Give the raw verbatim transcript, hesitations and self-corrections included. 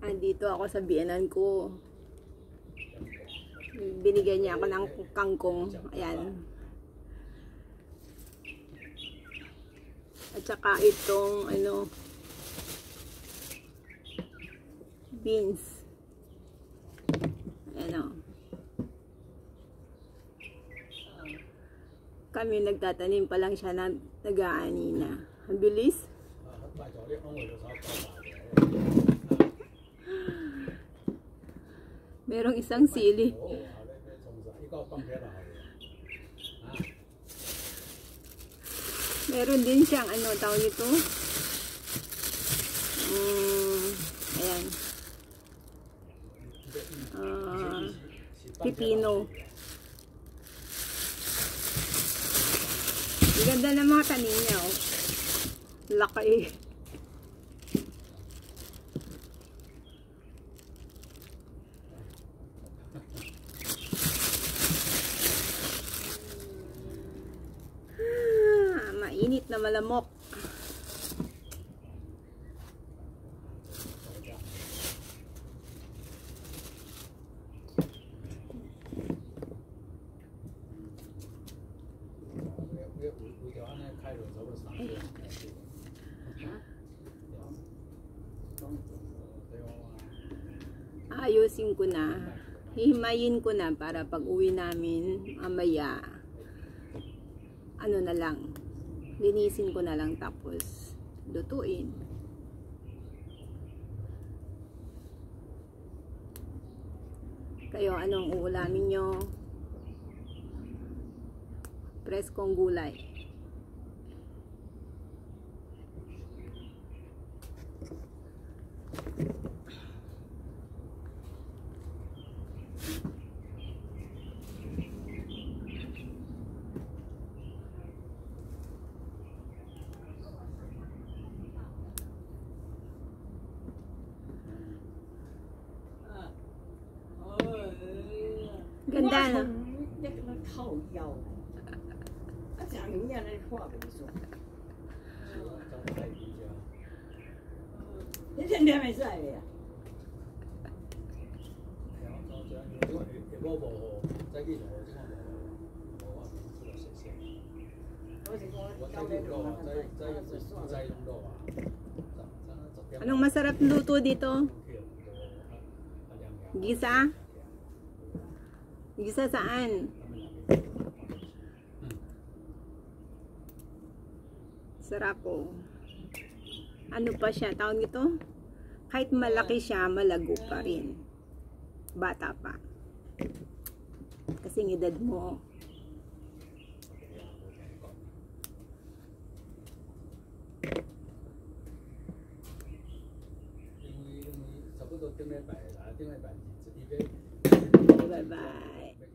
Andito ako sa biyenan ko. Binigyan niya ako ng kangkong. Ayan. At saka itong ano, beans. Ayan o. Kami nagtatanim pa lang siya na nag-aani na. Ang bilis. Merong isang sili. Meron din siyang ano tawag ito. Um, ayan. Uh, pipino. Ang ganda ng mga tanim niya, oh. Laki. Ah, mainit na malamok. Ayusin ko na, hihimayin ko na para pag uwi namin mamaya, ano na lang, linisin ko na lang tapos lutuin. Kayo, anong uulamin nyo? Preskong gulay. Ganda na. Anong masarap luto dito? Gisa? Gisa saan? Sarap po. Ano pa siya? Tawag ito? Kahit malaki siya, malago pa rin. Bata pa. Kasing edad mo. Bye-bye.